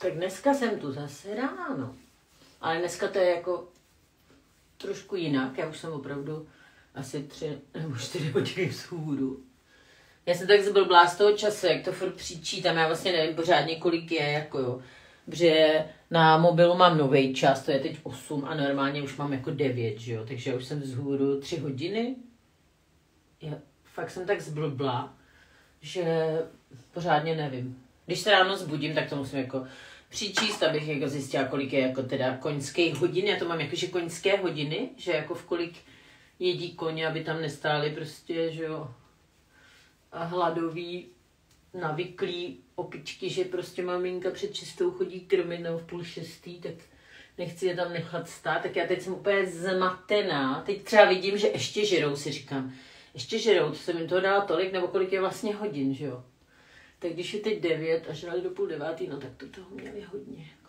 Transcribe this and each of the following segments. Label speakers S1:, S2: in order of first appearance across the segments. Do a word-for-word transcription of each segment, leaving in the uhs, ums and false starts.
S1: Tak dneska jsem tu zase ráno. Ale dneska to je jako trošku jinak. Já už jsem opravdu asi tři nebo čtyři hodiny vzhůru. Já jsem tak zblblá z toho času, jak to furt přičítám. Já vlastně nevím pořádně, kolik je, jako jo. Protože na mobilu mám nový čas, to je teď osm a normálně už mám jako devět, že jo. Takže já už jsem vzhůru tři hodiny. Já fakt jsem tak zblblá, že pořádně nevím. Když se ráno zbudím, tak to musím jako přičíst, abych jako zjistila, kolik je jako teda koňských hodin. Já to mám jakože koňské hodiny, že jako v kolik jedí koně, aby tam nestáli prostě, že jo, hladový, navyklý opičky, že prostě maminka před čistou chodí krmit nebo v půl šestý, tak nechci je tam nechat stát. Tak já teď jsem úplně zmatená. Teď třeba vidím, že ještě žerou, si říkám. Ještě žerou, to jsem jim toho dala tolik, nebo kolik je vlastně hodin, že jo. Tak když je teď devět a žrali do půl devátý, no tak to toho měli hodně. Jako.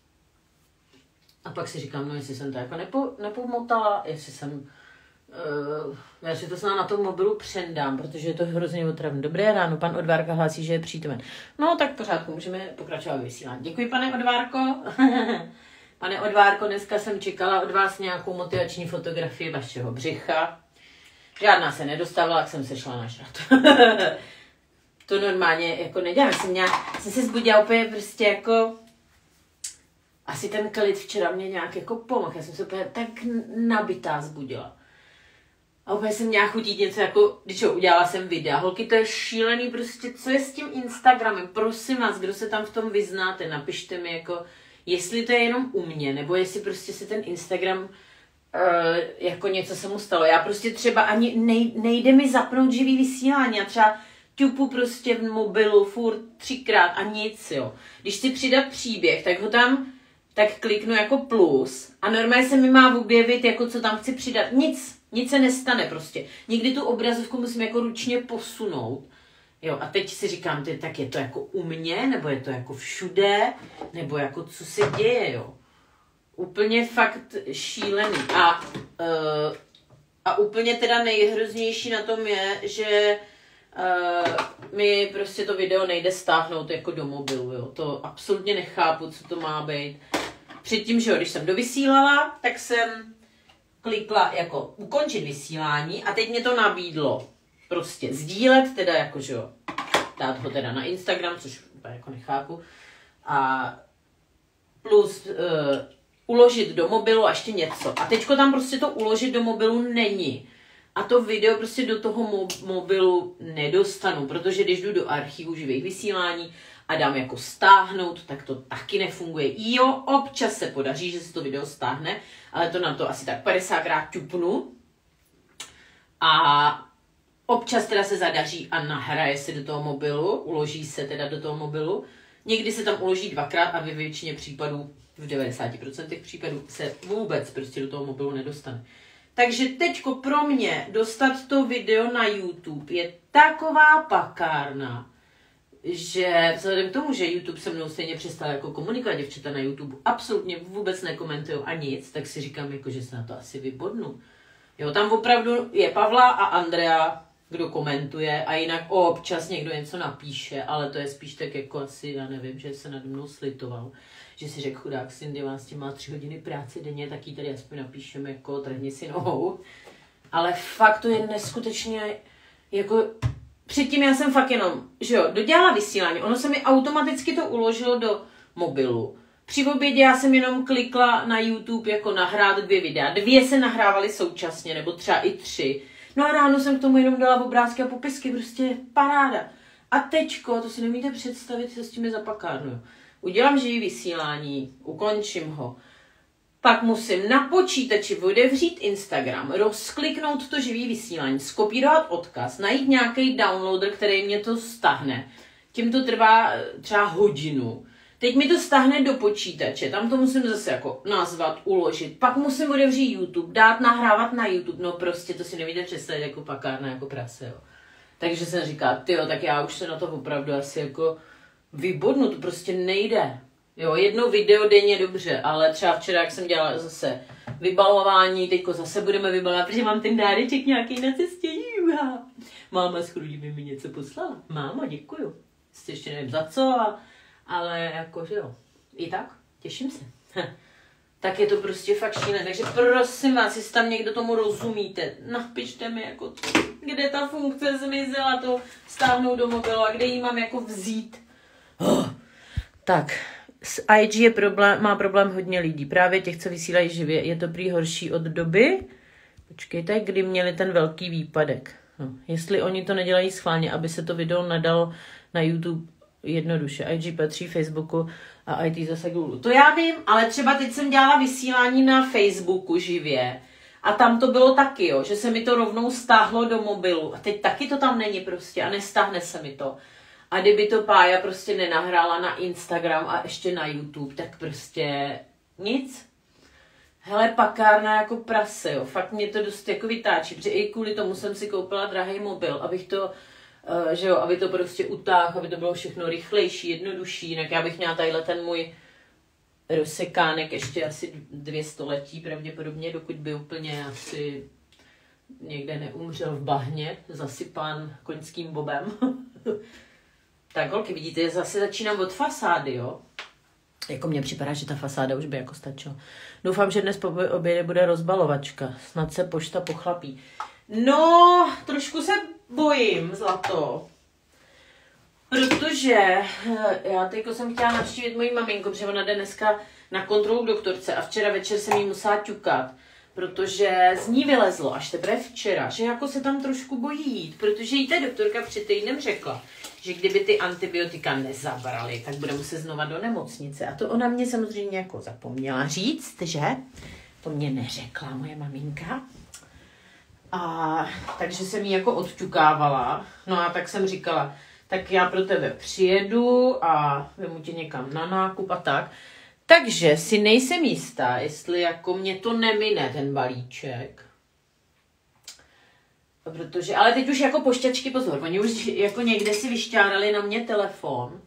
S1: A pak si říkám, no jestli jsem to jako nepo, nepomotala, jestli jsem, uh, já si to snad na tom mobilu přendám, protože je to hrozně otravné. Dobré ráno, pan Odvárka hlásí, že je přítomen. No tak pořádku, můžeme pokračovat vysílání. Děkuji, pane Odvárko. Pane Odvárko, dneska jsem čekala od vás nějakou motivační fotografii vašeho břicha. Žádná se nedostavila, tak jsem se šla nažrat. To normálně jako nedělám. Jsem, nějak, jsem se zbudila úplně prostě jako... Asi ten klid včera mě nějak jako pomohl. Já jsem se úplně tak nabitá zbudila. A úplně jsem měla chutit něco jako... Když jo, udělala jsem videa. Holky, to je šílený prostě. Co je s tím Instagramem? Prosím vás, kdo se tam v tom vyznáte, napište mi jako... Jestli to je jenom u mě, nebo jestli prostě se ten Instagram... Uh, jako něco se mu stalo. Já prostě třeba ani nej, nejde mi zapnout živý vysílání. Já třeba ťupu prostě v mobilu furt třikrát a nic, jo. Když si přidat příběh, tak ho tam tak kliknu jako plus a normálně se mi má objevit, jako co tam chci přidat. Nic, nic se nestane prostě. Někdy tu obrazovku musím jako ručně posunout. Jo, a teď si říkám, ty, tak je to jako u mě, nebo je to jako všude, nebo jako co se děje, jo. Úplně fakt šílený. A, uh, a úplně teda nejhroznější na tom je, že uh, mi prostě to video nejde stáhnout jako do mobilu. Jo. To absolutně nechápu, co to má být. Předtím, že jo, když jsem dovysílala, tak jsem klikla jako ukončit vysílání a teď mě to nabídlo prostě sdílet, teda jako, že jo, dát ho teda na Instagram, což jako nechápu. A plus... Uh, uložit do mobilu a ještě něco. A teďko tam prostě to uložit do mobilu není. A to video prostě do toho mo- mobilu nedostanu, protože když jdu do archivu živých vysílání a dám jako stáhnout, tak to taky nefunguje. Jo, občas se podaří, že se to video stáhne, ale to na to asi tak padesátkrát ťupnu. A občas teda se zadaří a nahraje se do toho mobilu, uloží se teda do toho mobilu. Někdy se tam uloží dvakrát a ve většině případů v devadesáti procentech případů se vůbec prostě do toho mobilu nedostane. Takže teďko pro mě dostat to video na YouTube je taková pakárna, že vzhledem k tomu, že YouTube se mnou stejně přestal jako komunikovat, děvčata na YouTube absolutně vůbec nekomentují a nic, tak si říkám, jako, že se na to asi vybodnu. Jo, tam opravdu je Pavla a Andrea, kdo komentuje a jinak občas někdo něco napíše, ale to je spíš tak jako asi, já nevím, že se nade mnou slitoval. Že si řekl, chudák Cindy, vás tím má tři hodiny práce denně, tak jí tady aspoň napíšeme, jako trhni si nohou. Ale fakt to je neskutečně, jako, předtím já jsem fakt jenom, že jo, dodělala vysílání, ono se mi automaticky to uložilo do mobilu. Při obědě já jsem jenom klikla na YouTube jako nahrát dvě videa, dvě se nahrávaly současně, nebo třeba i tři. No a ráno jsem k tomu jenom dala obrázky a popisky, prostě paráda. A teďko, to si nemůžete představit, co s tím je za pakárnu. Udělám živý vysílání, ukončím ho. Pak musím na počítači otevřít Instagram, rozkliknout to živý vysílání, skopírovat odkaz, najít nějaký downloader, který mě to stáhne. Tím to trvá třeba hodinu. Teď mi to stáhne do počítače, tam to musím zase jako nazvat, uložit. Pak musím otevřít YouTube, dát nahrávat na YouTube. No prostě to si nevíte představit jako pakárna, jako prase, jo. Takže jsem říkala, tyjo, tak já už se na to opravdu asi jako vybodnu, to prostě nejde. Jo, jedno video denně dobře, ale třeba včera, jak jsem dělala zase vybalování, teďko zase budeme vybalovat, protože mám ten dáreček nějaký na cestě. Juha. Máma s Chrudí mi něco poslala. Máma, děkuju. Ještě nevím za co, a, ale jako, že jo. i tak, těším se. Tak je to prostě fakt šílené. Takže prosím vás, jestli tam někdo tomu rozumíte, napište mi, jako, kde ta funkce zmizela, to stáhnout do mobilu a kde ji mám jako vzít. Oh. Tak, s I G je problém, má problém hodně lidí, právě těch, co vysílají živě. Je to prý horší od doby, počkejte, kdy měli ten velký výpadek. No, jestli oni to nedělají schválně, aby se to video nadalo na YouTube jednoduše. I G patří Facebooku a I T zase Google. To já vím, ale třeba teď jsem dělala vysílání na Facebooku živě a tam to bylo taky, jo, že se mi to rovnou stáhlo do mobilu a teď taky to tam není prostě a nestáhne se mi to. A kdyby to Pája prostě nenahrála na Instagram a ještě na YouTube, tak prostě nic. Hele, pakárna jako prase, jo. Fakt mě to dost jako vytáčí, protože i kvůli tomu jsem si koupila drahý mobil, abych to, uh, že jo, aby to prostě utáhl, aby to bylo všechno rychlejší, jednodušší, jinak já bych měla tadyhle ten můj rozsekánek ještě asi dvě století pravděpodobně, dokud by úplně asi někde neumřel v bahně, zasypán koňským bobem. Tak holky, vidíte, zase začínám od fasády, jo. Jako mně připadá, že ta fasáda už by jako stačila. Doufám, že dnes po obědě bude rozbalovačka. Snad se pošta pochlapí. No, trošku se bojím, zlato. Protože já teďko jsem chtěla navštívit moji maminku, protože ona jde dneska na kontrolu k doktorce a včera večer jsem jí musela ťukat, protože z ní vylezlo až teprve včera, že jako se tam trošku bojí jít, protože jí ta doktorka před týdnem řekla, že kdyby ty antibiotika nezabraly, tak bude muset znova do nemocnice. A to ona mě samozřejmě jako zapomněla říct, že? To mě neřekla moje maminka. A takže jsem jí jako odťukávala. No a tak jsem říkala, tak já pro tebe přijedu a vemu tě někam na nákup a tak. Takže si nejsem jistá, jestli jako mě to nemine, ten balíček. Protože, ale teď už jako pošťačky, pozor, oni už jako někde si vyšťárali na mě telefon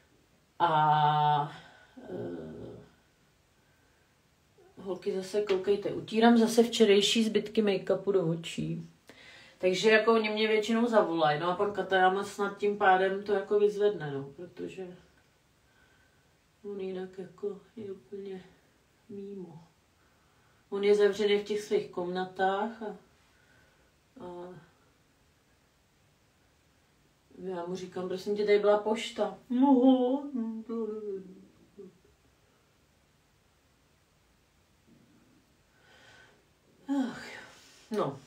S1: a uh, holky zase koukejte, utírám zase včerejší zbytky make-upu do očí. Takže jako oni mě většinou zavolají, no a pan Katajama snad tím pádem to jako vyzvedne, no, protože on jinak jako je úplně mimo. On je zavřený v těch svých komnatách a A já mu říkám, prosím tě, tady byla pošta. No, Ach, no.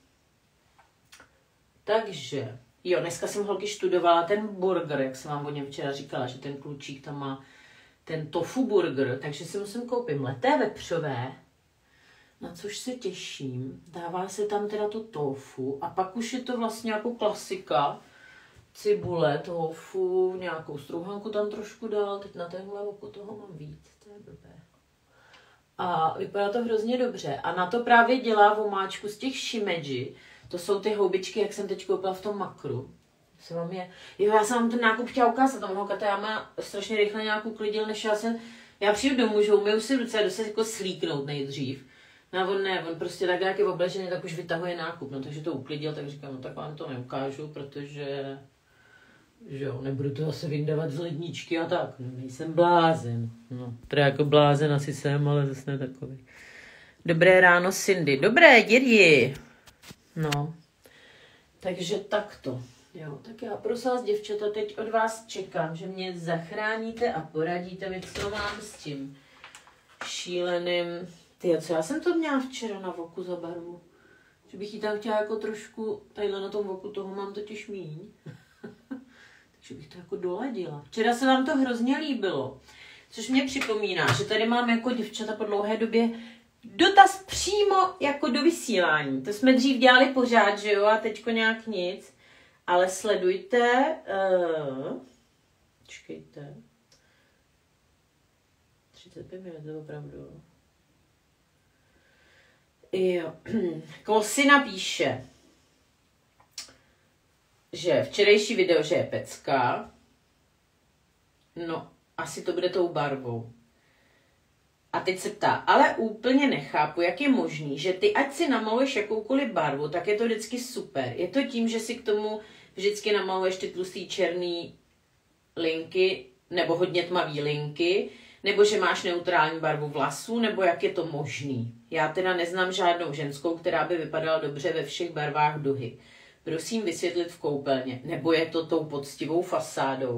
S1: Takže, jo, dneska jsem holky študovala ten burger, jak jsem vám o něm včera říkala, že ten klučík tam má ten tofu burger, takže si musím koupit mleté vepřové, na což se těším. Dává se tam teda to tofu a pak už je to vlastně jako klasika. Cibule, tofu, nějakou strouhanku tam trošku dal, teď na tenhle oko toho mám víc, to je blbé. A vypadá to hrozně dobře. A na to právě dělá vomáčku z těch shimeji. To jsou ty houbičky, jak jsem teď koupila v tom Makru. Se vám je... Jo, já jsem vám ten nákup chtěla ukázat, tam ho Katajama strašně rychle nějak uklidil, než já jsem... Já přijdu domů, že umyju si ruce a jdu se jako slíknout nejdřív. No on ne, on prostě tak jak je obležený, tak už vytahuje nákup, no takže to uklidil, tak říkám, no tak vám to neukážu, protože... Že jo, nebudu to zase vyndávat z ledničky a tak, no nejsem blázen. No, teda jako blázen asi jsem, ale zase ne takový. Dobré ráno, Cindy. Dobré, dědi. No, takže takto. Jo, tak já prosím vás, děvčata, teď od vás čekám, že mě zachráníte a poradíte mi, co mám s tím šíleným... Ty, co já jsem to měla včera na voku za barvu? Že bych jí tam chtěla jako trošku, tadyhle na tom voku toho mám totiž míň. Takže bych to jako doladila. Včera se vám to hrozně líbilo. Což mě připomíná, že tady mám jako děvčata po dlouhé době dotaz přímo jako do vysílání. To jsme dřív dělali pořád, že jo, a teďko nějak nic. Ale sledujte, uh, čekejte, třicet pět minut, to opravdu. Jo, Kosina píše, že včerejší video, že je pecka, no, asi to bude tou barvou. A teď se ptá, ale úplně nechápu, jak je možný, že ty ať si namaluješ jakoukoliv barvu, tak je to vždycky super. Je to tím, že si k tomu vždycky namaluješ ty tlustý černý linky, nebo hodně tmavý linky, nebo že máš neutrální barvu vlasů, nebo jak je to možný. Já teda neznám žádnou ženskou, která by vypadala dobře ve všech barvách duhy. Prosím vysvětlit v koupelně, nebo je to tou poctivou fasádou.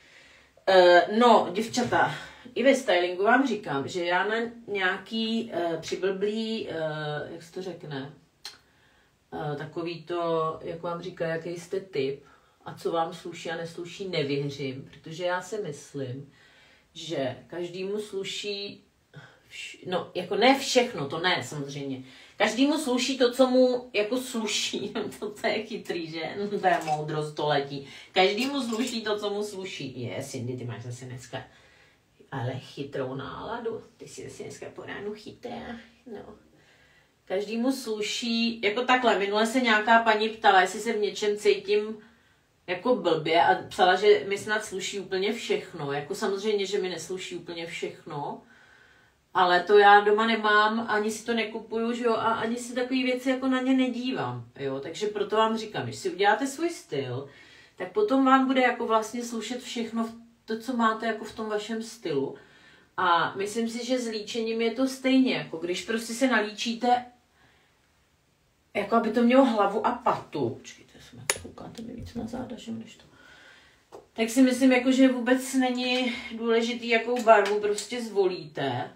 S1: Uh, no, děvčata, i ve stylingu vám říkám, že já na nějaký uh, přiblblý, uh, jak se to řekne, uh, takový to, jak vám říká, jaký jste typ a co vám sluší a nesluší, nevěřím, protože já si myslím, že každému sluší, vš- no, jako ne všechno, to ne, samozřejmě. Každému sluší to, co mu jako sluší, to, to je chytrý, že? No, to je moudrost století. Každému sluší to, co mu sluší. Je, Cindy, ty máš zase dneska ale chytrou náladu. Ty jsi zase dneska po ránu chytrá. No. Každému sluší, jako takhle, minule se nějaká paní ptala, jestli se v něčem cítím jako blbě a psala, že mi snad sluší úplně všechno. Jako samozřejmě, že mi nesluší úplně všechno, ale to já doma nemám, ani si to nekupuju, že jo, a ani si takové věci jako na ně nedívám, jo, takže proto vám říkám, když si uděláte svůj styl, tak potom vám bude jako vlastně slušet všechno to, co máte jako v tom vašem stylu. A myslím si, že s líčením je to stejně, jako když prostě se nalíčíte, jako aby to mělo hlavu a patu. Počkejte, jsme, koukáte mi víc na záda, že než to. Tak si myslím, jako, že vůbec není důležitý, jakou barvu prostě zvolíte,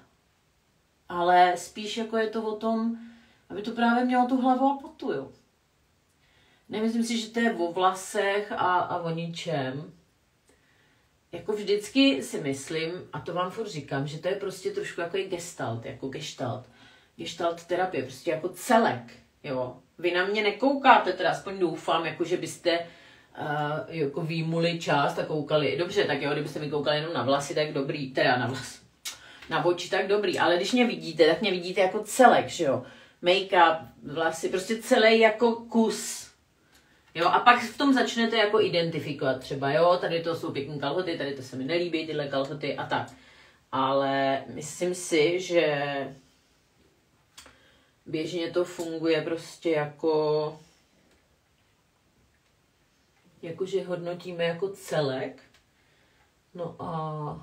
S1: ale spíš jako je to o tom, aby to právě mělo tu hlavu a patu, jo. Nemyslím si, že to je o vlasech a, a o ničem. Jako vždycky si myslím, a to vám furt říkám, že to je prostě trošku jako gestalt, jako gestalt. Gestalt terapie, prostě jako celek, jo. Vy na mě nekoukáte, teda aspoň doufám, jako že byste uh, jako výmuli část a koukali. Dobře, tak jo, kdybyste mi koukali jenom na vlasy, tak dobrý, teda na vlasy. Na oči tak dobrý, ale když mě vidíte, tak mě vidíte jako celek, že jo. Make-up, vlasy, prostě celý jako kus. Jo, a pak v tom začnete jako identifikovat třeba, jo, tady to jsou pěkné kalhoty, tady to se mi nelíbí, tyhle kalhoty a tak. Ale myslím si, že běžně to funguje prostě jako, jakože hodnotíme jako celek. No a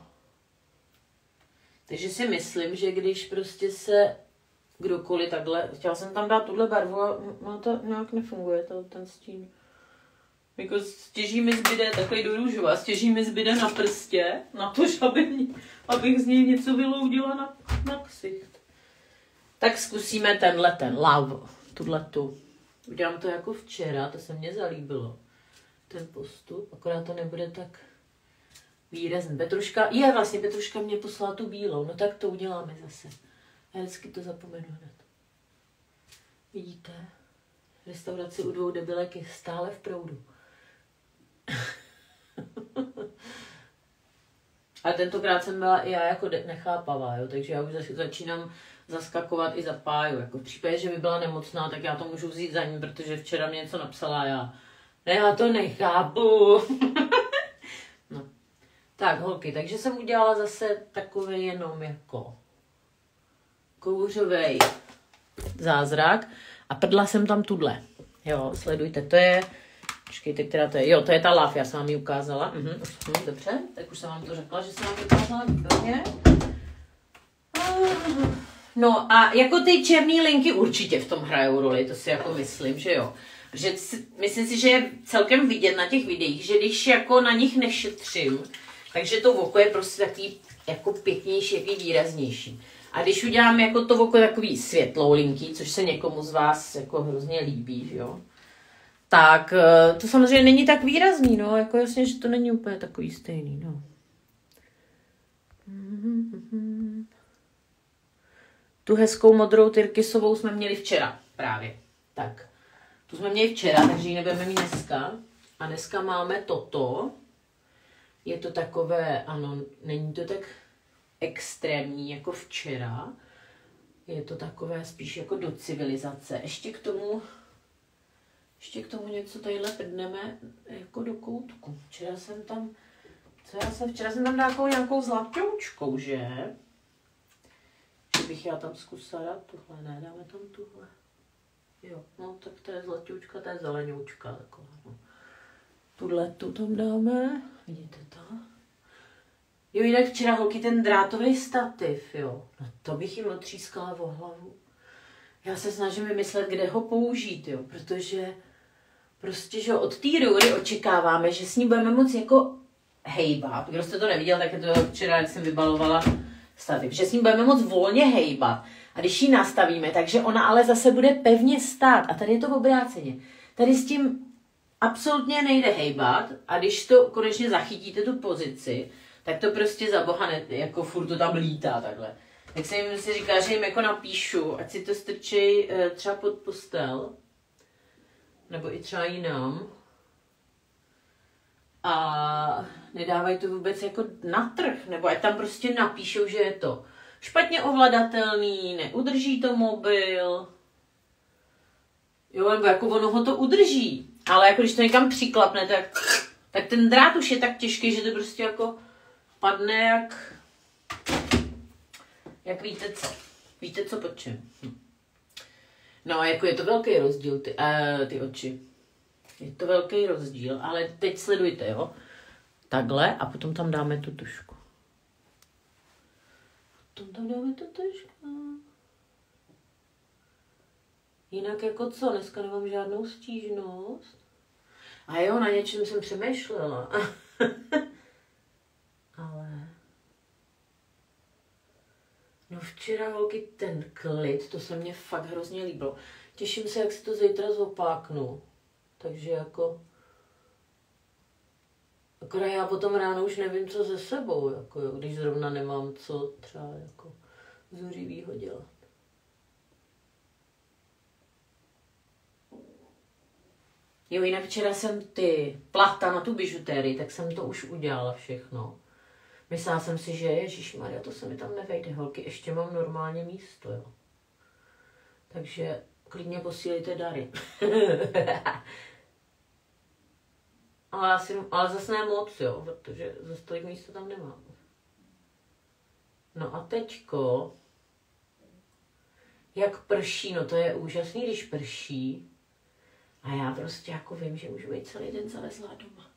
S1: takže si myslím, že když prostě se kdokoliv takhle, chtěla jsem tam dát tuhle barvu a no to nějak nefunguje, to, ten stín. Jako stěží mi zbyde takový do růžova, stěží mi zbyde na prstě, na to, aby, abych z něj něco vyloudila na, na ksicht. Tak zkusíme tenhle ten, love, tuhletu. Udělám to jako včera, to se mně zalíbilo. Ten postup, akorát to nebude tak výrazný. Petruška, je vlastně, Petruška mě poslala tu bílou, no tak to uděláme zase. Já vždycky to zapomenu hned. Vidíte? Restaurace u dvou debilek je stále v proudu. Ale tentokrát jsem byla i já jako nechápavá, jo? Takže já už začínám zaskakovat i za páju. Jako v případě, že by byla nemocná, tak já to můžu vzít za ní, protože včera mě něco napsala a já. Ne, já to nechápu. No. Tak, holky, takže jsem udělala zase takový jenom jako kouřovej zázrak a prdla jsem tam tudle. Jo, sledujte, to je, počkejte, která to je, jo, to je ta love, já jsem vám ji ukázala. Mhm, mhm, dobře, tak už jsem vám to řekla, že jsem vám ukázala výborně. No a jako ty černé linky určitě v tom hrajou roli, to si jako myslím, že jo. Že myslím si, že je celkem vidět na těch videích, že když jako na nich nešetřím, takže to oko je prostě takový jako pěknější, jaký výraznější. A když udělám jako to oko takový světlou linky, což se někomu z vás jako hrozně líbí, že jo, tak to samozřejmě není tak výrazný, no, jako jasně, že to není úplně takový stejný, no. Tu hezkou modrou tyrkysovou jsme měli včera právě, tak. Tu jsme měli včera, takže ji nebudeme mít dneska. A dneska máme toto. Je to takové, ano, není to tak extrémní jako včera. Je to takové spíš jako do civilizace. Ještě k tomu, ještě k tomu něco tadyhle prdneme jako do koutku. Včera jsem tam, co já jsem, včera jsem tam dala nějakou, nějakou zlatoučkou, že? Že bych já tam zkusila dát tuhle, ne, dáme tam tuhle. Jo, no tak to je zlatoučka, to je zelenoučka taková, no. Tuhle tu tam dáme, vidíte to? Jo, jinak včera holky ten drátový stativ, jo. No to bych jim otřískala o hlavu. Já se snažím vymyslet, kde ho použít, jo, protože prostě, že od té růry očekáváme, že s ní budeme moc jako hejbat. Kdo jste to neviděl, tak je to včera, jak jsem vybalovala stativ, že s ní budeme moc volně hejbat. A když ji nastavíme, takže ona ale zase bude pevně stát. A tady je to obráceně. Tady s tím absolutně nejde hejbat a když to konečně zachytíte tu pozici, tak to prostě za boha ne, jako furt to tam lítá takhle. Tak se jim si říká, že jim jako napíšu, ať si to strčí e, třeba pod postel, nebo i třeba jinam. A nedávají to vůbec jako na trh, nebo ať tam prostě napíšou, že je to špatně ovladatelný, neudrží to mobil. Jo, nebo jako ono ho to udrží. Ale jako když to někam přiklapne, tak, tak ten drát už je tak těžký, že to prostě jako padne jak, jak víte co. Víte co pod čem. Hm. No a jako je to velký rozdíl, ty, uh, ty oči. Je to velký rozdíl, ale teď sledujte, jo. Takhle a potom tam dáme tu tušku. Potom tam dáme tu tušku. Jinak jako co, dneska nemám žádnou stížnost. A jo, na něčem jsem přemýšlela. Ale... No včera, holky, ten klid, to se mně fakt hrozně líbilo. Těším se, jak si to zítra zopáknu. Takže jako... Akorát já potom ráno už nevím, co se sebou, jako jo, když zrovna nemám co třeba jako zuřivýho dělat. Jo, jinak včera jsem ty plachta na tu bižutérii, tak jsem to už udělala všechno. Myslela jsem si, že ježišmarja, to se mi tam nevejde, holky, ještě mám normálně místo, jo. Takže klidně posílejte dary. ale, asi, ale zase ne moc, jo, protože zase tolik místo tam nemám. No a teďko, jak prší, no to je úžasný, když prší. A já prostě jako vím, že můžu být celý den zalezlá doma.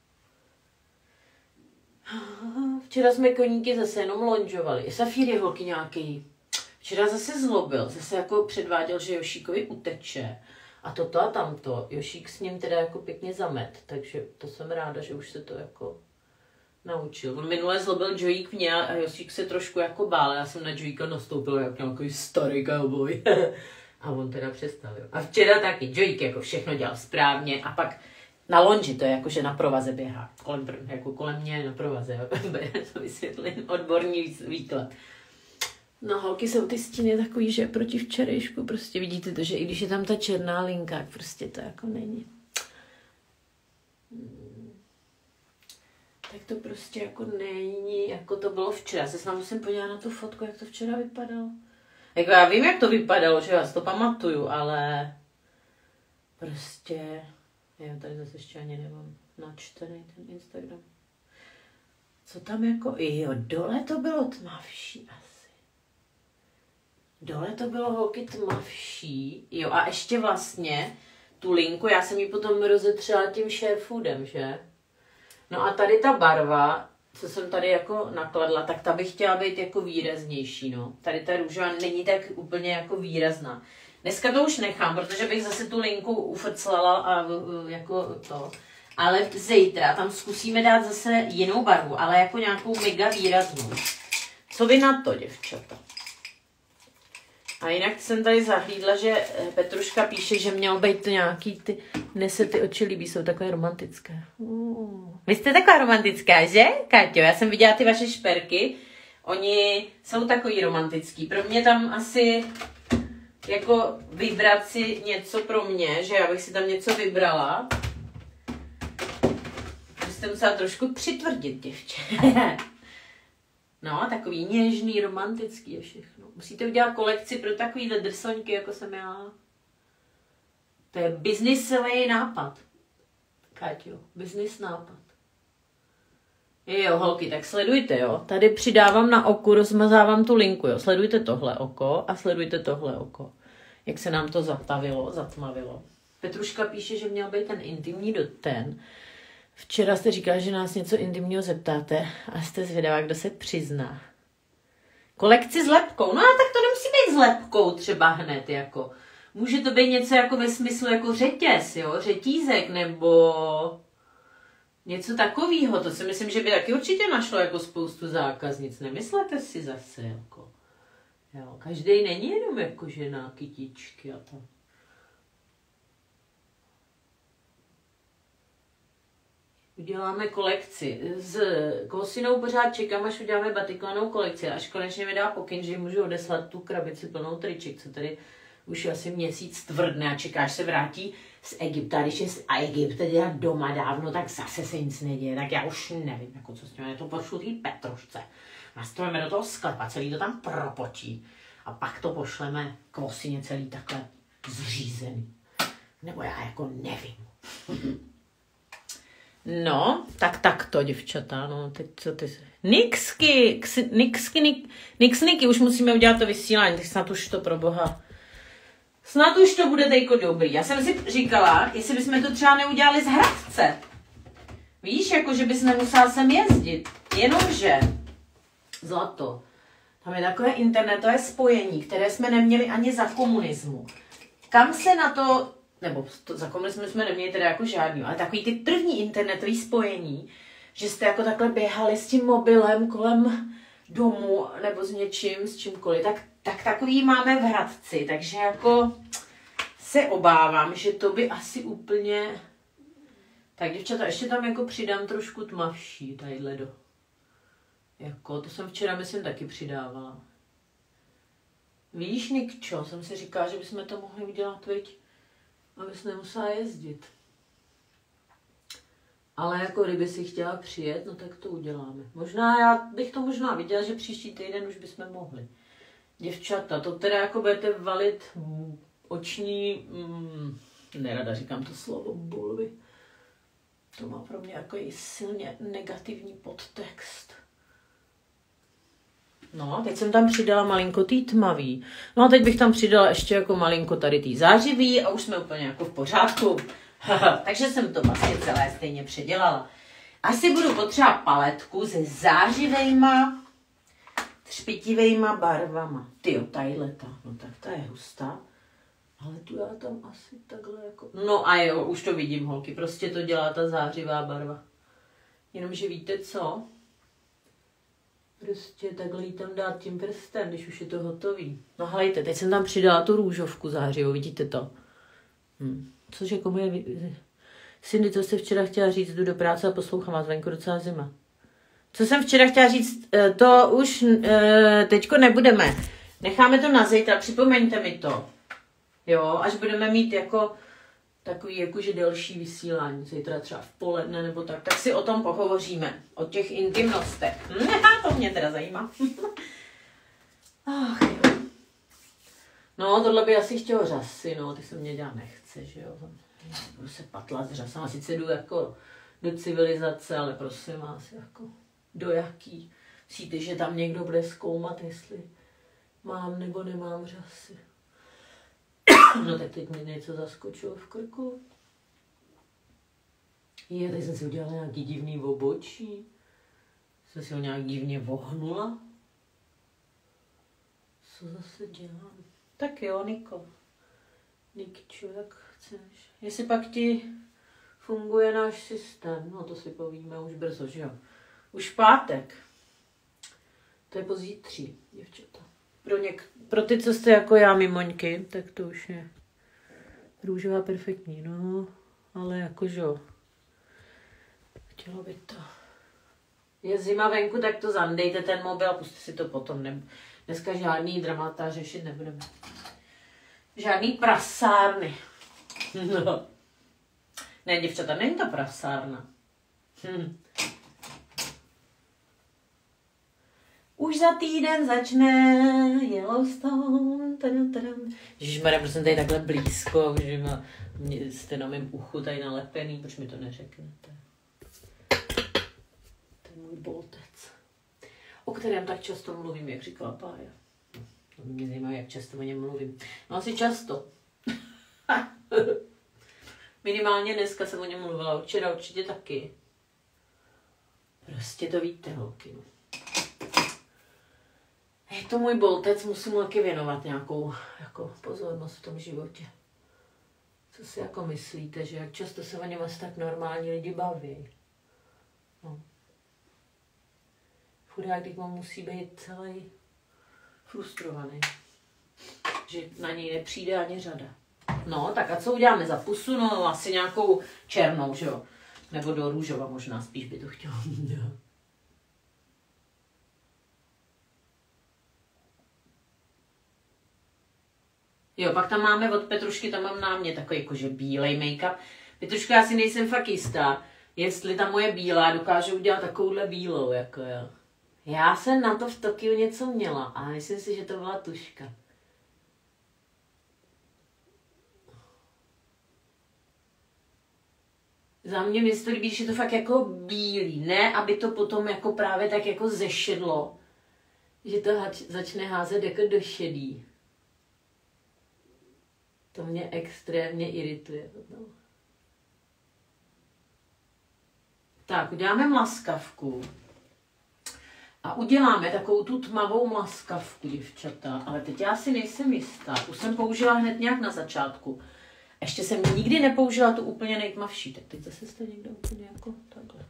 S1: Včera jsme koníky zase jenom lonžovali. I Safír je holky nějaký. Včera zase zlobil, zase jako předváděl, že Jošíkovi uteče. A toto a tamto. Jošík s ním teda jako pěkně zamet, takže to jsem ráda, že už se to jako naučil. On minule zlobil Jojík mě a Jošík se trošku jako bál. Já jsem na Jojíka nastoupila jako nějaký starý cowboy. A on teda přestal, jo. A včera taky Jojík jako všechno dělal správně a pak na lonži, to je jako, že na provaze běhá. Kolem, jako kolem mě na provaze, jo. To vysvětlím, odborný výklad. No holky jsou ty stíny takový, že proti včerejšku prostě vidíte to, že i když je tam ta černá linka, tak prostě to jako není. Hmm. Tak to prostě jako není, jako to bylo včera. Se s námi musím podívat na tu fotku, jak to včera vypadalo. Jako já vím, jak to vypadalo, že já si to pamatuju, ale prostě, já tady zase ještě ani nemám načtený ten Instagram. Co tam jako, jo, dole to bylo tmavší asi. Dole to bylo holky tmavší, jo a ještě vlastně tu linku, já jsem ji potom rozetřela tím Sharefoodem, že? No a tady ta barva, co jsem tady jako nakladla, tak ta bych chtěla být jako výraznější, no. Tady ta růžová není tak úplně jako výrazná. Dneska to už nechám, protože bych zase tu linku ufrclala a jako to. Ale zítra tam zkusíme dát zase jinou barvu, ale jako nějakou mega výraznou. Co vy na to, děvčata? A jinak jsem tady zahlídla, že Petruška píše, že mělo být to nějaký ty, mne se ty oči líbí, jsou takové romantické. Uh. Vy jste taková romantická, že, Káťo? Já jsem viděla ty vaše šperky, oni jsou takový romantický. Pro mě tam asi jako vybrat si něco pro mě, že já bych si tam něco vybrala. Že jste musela trošku přitvrdit, děvče. No, takový něžný, romantický je všechno. Musíte udělat kolekci pro takovýhle drsoňky, jako jsem já. To je biznisový nápad. Káťo, biznis nápad. Jo, holky, tak sledujte, jo. Tady přidávám na oku, rozmazávám tu linku, jo. Sledujte tohle oko a sledujte tohle oko. Jak se nám to zatavilo, zatmavilo. Petruška píše, že měl být ten intimní do ten. Včera jste říkala, že nás něco intimního zeptáte a jste zvědavá, kdo se přizná. Kolekci s lepkou. No a tak to nemusí být s lepkou třeba hned, jako. Může to být něco jako ve smyslu jako řetěz, jo, řetízek, nebo něco takového. To si myslím, že by taky určitě našlo jako spoustu zákaznic. Nemyslete si zase, jako. Jo, každý není jenom jako žena, kytičky a to. Uděláme kolekci. S Kosinou pořád čekám, až uděláme batiklanou kolekci. Až konečně mi dá pokyn, že můžu odeslat tu krabici plnou triček, co tady už asi měsíc tvrdne a čekáš se vrátí z Egypta. Když je z Egypta teda doma dávno, tak zase se nic neděje. Tak já už nevím, jako co s tím. To pošlu tý Petrušce. Nastavíme do toho sklepa, celý to tam propotí. A pak to pošleme Kosině celý takhle zřízený. Nebo já jako nevím. No, tak takto, děvčata, no, teď co ty... Nixky, nixky, nik, nixniky, už musíme udělat to vysílání, tak snad už to pro boha. Snad už to bude tejko dobrý. Já jsem si říkala, jestli bychom to třeba neudělali z Hradce. Víš, jako že bys nemusela sem jezdit. Jenomže, zlato, tam je takové internetové spojení, které jsme neměli ani za komunismu. Kam se na to... nebo to, za komunismu jsme neměli teda jako žádný, ale takový ty první internetový spojení, že jste jako takhle běhali s tím mobilem kolem domu nebo s něčím, s čímkoliv, tak, tak takový máme v Hradci, takže jako se obávám, že to by asi úplně... Tak děvčata, ještě tam jako přidám trošku tmavší, tadyhle do... Jako, to jsem včera, myslím, taky přidávala. Víš, Nikčo, jsem si říkala, že bychom to mohli udělat, viď? Abys nemusela jezdit. Ale jako kdyby si chtěla přijet, no tak to uděláme. Možná, já bych to možná viděla, že příští týden už bychom mohli. Děvčata, to teda jako budete valit oční, mm, nerada říkám to slovo, bulvy. To má pro mě jako i silně negativní podtext. No, teď jsem tam přidala malinko tý tmavý. No a teď bych tam přidala ještě jako malinko tady tý zářivý a už jsme úplně jako v pořádku. Takže jsem to vlastně celé stejně předělala. Asi budu potřebovat paletku se zářivejma, třpitivejma barvama. Tyjo, tadyhleta, no tak ta je hustá. Ale tu já tam asi takhle jako... No a jo, už to vidím, holky, prostě to dělá ta zářivá barva. Jenomže víte co? Prostě takhle jí tam dát tím prstem, když už je to hotový. No helejte, teď jsem tam přidala tu růžovku zářivou, vidíte to? Hm. Což jako moje... Cindy, co jste včera chtěla říct, jdu do práce a poslouchám vás, venku docela zima. Co jsem včera chtěla říct, to už teďko nebudeme. Necháme to na zítra, připomeňte mi to. Jo, až budeme mít jako takový jakože delší vysílání, zítra třeba v poledne nebo tak, tak si o tom pohovoříme, o těch intimnostech. Hm, to mě teda zajímá. Ach, jo. No, tohle by asi chtělo řasy, no, ty se mě dělat nechce, že jo. Budu se patlat s řasama, sice jdu jako do civilizace, ale prosím vás, jako do jaký? Myslíte, že tam někdo bude zkoumat, jestli mám nebo nemám řasy? No tak teď mi něco zaskočilo v krku. Je, teď jsem si udělala nějaký divný obočí. Jsem si ho nějak divně vohnula. Co zase dělám? Tak jo, Niko. Nikčo, jak chceš. Jestli pak ti funguje náš systém, no to si povíme už brzo, že jo? Už pátek. To je pozítří, děvčata. Pro, něk- pro ty, co jste jako já mimoňky, tak to už je růžová perfektní, no, ale jakože jo. Chtělo by to. Je zima venku, tak to zandejte ten mobil a pusťte si to potom. Ne- Dneska žádný dramata řešit nebudeme. Žádný prasárny. No. Ne, děvčata, není to prasárna. Hm. Už za týden začne Yellowstone. Ježišmarja, protože jsem tady takhle blízko, že má, jste na mém uchu tady nalepený, proč mi to neřeknete? To je můj boltec, o kterém tak často mluvím, jak říkala Pája. To mě zajímá, jak často o něm mluvím. No asi často. Minimálně dneska jsem o něm mluvila, včera určitě taky. Prostě to víte, holky. Je to můj boltec, musím mu taky věnovat nějakou jako pozornost v tom životě. Co si jako myslíte, že jak často se o něm asi tak normální lidi baví? No. Chudák, když on musí být celý frustrovaný. Že na něj nepřijde ani řada. No, tak a co uděláme za pusu? No, asi nějakou černou, že jo? Nebo do růžova možná, spíš by to chtělo. Jo, pak tam máme od Petrušky, tam mám na mě takový jakože bílej make-up. Petruška, já si nejsem fakt jistá, jestli ta moje bílá dokáže udělat takovouhle bílou, jako jo. Já jsem na to v Tokiu něco měla, ale myslím si, že to byla tuška. Za mě mi se to líbí, když je to fakt jako bílý, ne, aby to potom jako právě tak jako zešedlo, že to hač, začne házet jako do šedý. To mě extrémně irituje. Tak, uděláme mlaskavku. A uděláme takovou tu tmavou mlaskavku, děvčata. Ale teď já si nejsem jistá. Už jsem použila hned nějak na začátku. Ještě jsem nikdy nepoužila tu úplně nejtmavší. Tak teď zase jste někdo úplně jako takhle.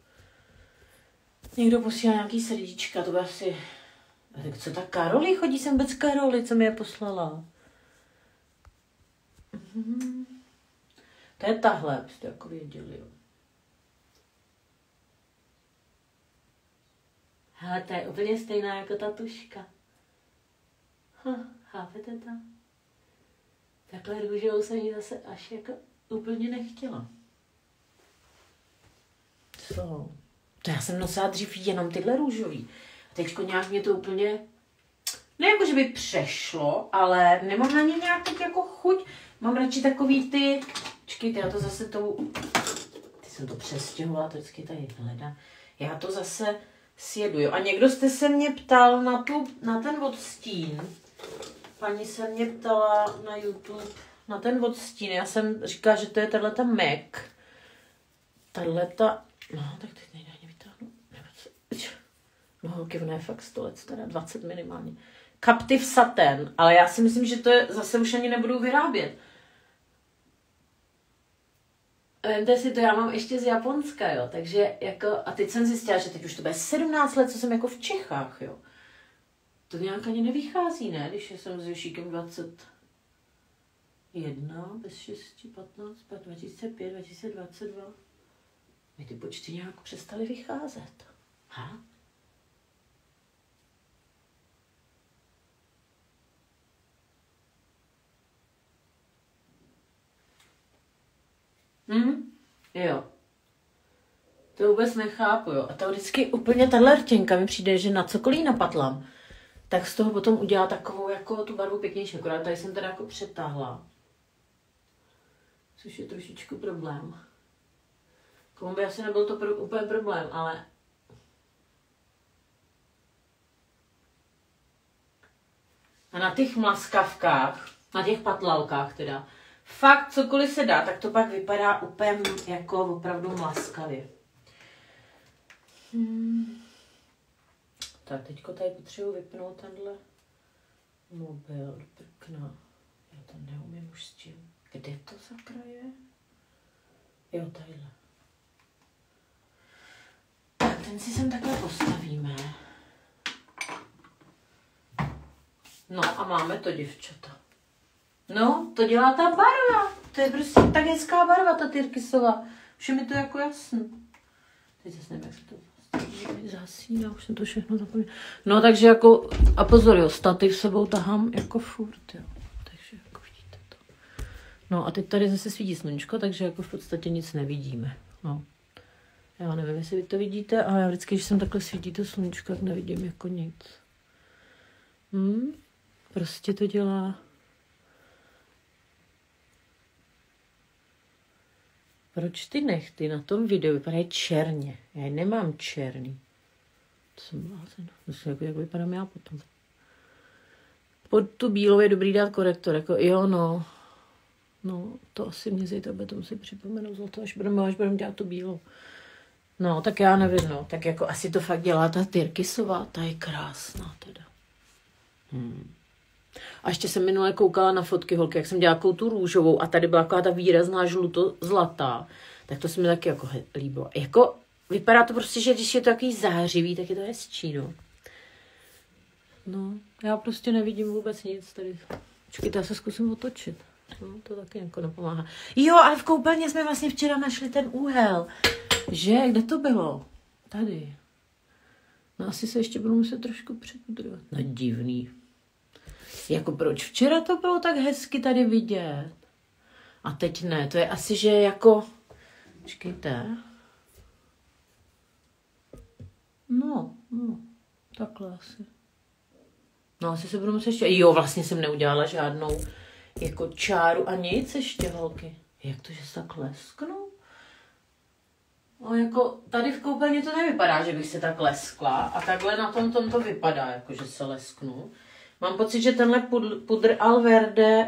S1: Někdo posílá nějaký srdíčka, to by asi... Tak co ta Karoli? Chodí sem bez Karoli, co mi je poslala. Mhm. To je tahle, abyste jako věděli, jo. Hele, to je úplně stejná jako ta tuška. Hm, chápete to? Takhle růžovou jsem ji zase až jako úplně nechtěla. Co? To já jsem nosila dřív jenom tyhle růžový. A teďko nějak mě to úplně... Ne jako, že by přešlo, ale nemám na ně nějak tak jako chuť. Mám radši takový ty... Počkejte, já to zase tou... Ty jsem to přestěhovala, to vždycky tady hledám. Já to zase sjedu, jo. A někdo jste se mě ptal na, tu, na ten odstín. Paní se mě ptala na YouTube na ten odstín. Já jsem říkala, že to je tahleta MAC. Tahleta... No, tak teď nejde ani vytáhnout. No, holky, ona je fakt sto let stará, dvacet minimálně. Captive Satin, ale já si myslím, že to je, zase už ani nebudou vyrábět. Vemte si to, já mám ještě z Japonska, jo, takže jako, a teď jsem zjistila, že teď už to bude sedmnáct let, co jsem jako v Čechách, jo. To nějak ani nevychází, ne, když jsem s Jošíkem dvacet jedna, bez šesti, patnáct, dva tisíce pět, dva tisíce dvacet dva. Mi ty počty nějak přestaly vycházet. Ha? Hm? Jo. To vůbec nechápu, jo. A to vždycky úplně tahle rtěnka mi přijde, že na cokoliv napatlám, tak z toho potom udělá takovou jako tu barvu pěknější. Akorát tady jsem teda jako přetáhla. Což je trošičku problém. Komu by asi nebyl to pro, úplně problém, ale... A na těch mlaskavkách, na těch patlalkách teda, fakt cokoliv se dá, tak to pak vypadá úplně jako opravdu mlaskavě. Hmm. Tak teďko tady potřebuji vypnout tenhle mobil do prkna. Já to neumím už s tím. Kde to sakra je? Jo, tadyhle. Tak, ten si sem takhle postavíme. No a máme to, děvčata. No, to dělá ta barva. To je prostě tak hezká barva, ta tyrkysová. Už je mi to jako jasno. Teď zase nevím, jak se to zasíná, už jsem to všechno zapomněla. No, takže jako, a pozor, jo, stativ sebou tahám jako furt, jo. Takže jako vidíte to. No a teď tady zase svítí sluníčko, takže jako v podstatě nic nevidíme. No. Já nevím, jestli vy to vidíte, ale já vždycky, když jsem takhle svítí to sluníčko, tak nevidím jako nic. Hm? Prostě to dělá... Proč ty nechty na tom videu vypadají černě? Já je nemám černý. To jsem blázen. Myslím, jako, jak vypadám já potom. Pod tu bílou je dobrý dát korektor. Jako, jo, no. No, to asi mě zítra potom si připomenu za to, až budeme, až budeme dělat tu bílou. No, tak já nevím, no. Tak jako asi to fakt dělá ta Tyrkisová, ta je krásná teda. Hmm. A ještě jsem minule koukala na fotky holky, jak jsem dělala tu růžovou a tady byla taková ta výrazná žluto-zlatá. Tak to se mi taky jako líbilo. Jako vypadá to prostě, že když je to takový zářivý, tak je to hezčí, no. No, já prostě nevidím vůbec nic tady. Počkejte, já se zkusím otočit. No, to taky jako nepomáhá. Jo, ale v koupelně jsme vlastně včera našli ten úhel. Že? Kde to bylo? Tady. No asi se ještě budu muset trošku připudrovat. No divný. Jako proč včera to bylo tak hezky tady vidět? A teď ne, to je asi, že jako... Počkejte. No, no, takhle asi. No asi se budu muset ještě... Jo, vlastně jsem neudělala žádnou jako čáru a nic ještě, holky. Jak to, že se tak lesknu? No jako tady v koupelně to nevypadá, že bych se tak leskla a takhle na tom, tom to vypadá, jako že se lesknu. Mám pocit, že tenhle pudr, pudr Alverde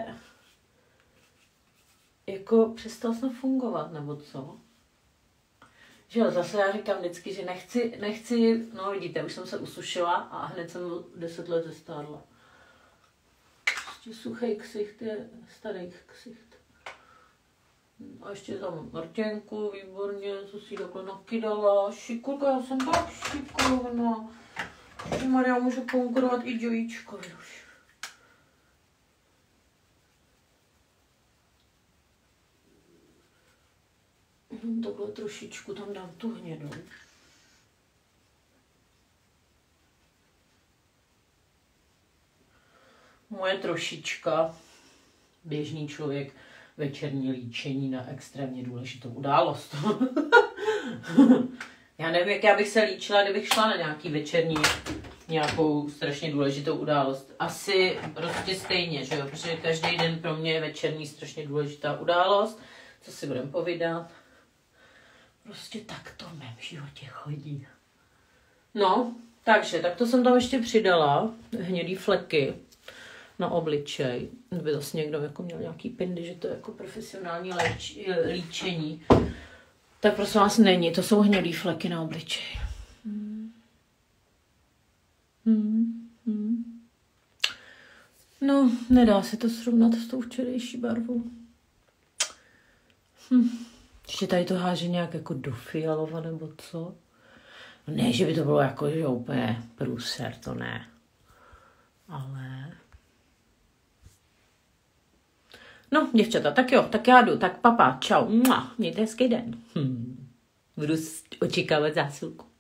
S1: jako přestal snad fungovat, nebo co? Že jo, zase já říkám vždycky, že nechci, nechci, no vidíte, už jsem se usušila a hned jsem deset let zestárla. Ještě suchý ksicht je starý ksicht. A ještě tam Martěnku, výborně, co si takhle nakydala. Šikulka, já jsem tak šikovná. Maria může konkurovat i Jojíčkovi už. Hm, takhle trošičku tam dám tu hnědou. Moje trošička, běžný člověk, večerní líčení na extrémně důležitou událost. Já nevím, jak já bych se líčila, kdybych šla na nějaký večerní, nějakou strašně důležitou událost. Asi prostě stejně, že jo, protože každý den pro mě je večerní strašně důležitá událost. Co si budeme povídat? Prostě tak to v mém životě chodí. No, takže, tak to jsem tam ještě přidala, hnědý fleky na obličej. Kdyby zase někdo jako měl nějaký pindy, že to je jako profesionální léč, líčení. Tak prosím vás není, to jsou hnědý fleky na obličej. Hmm. Hmm. Hmm. No, nedá se to srovnat s tou včerejší barvou. Hm. Ještě tady to háže nějak jako do fialova nebo co? Ne, že by to bylo jako, že úplně průser, to ne. Ale... No, děvčata, tak jo, tak já jdu, tak papa, čau, mua, mějte hezký den. Hm. Budu očekávat zásilku.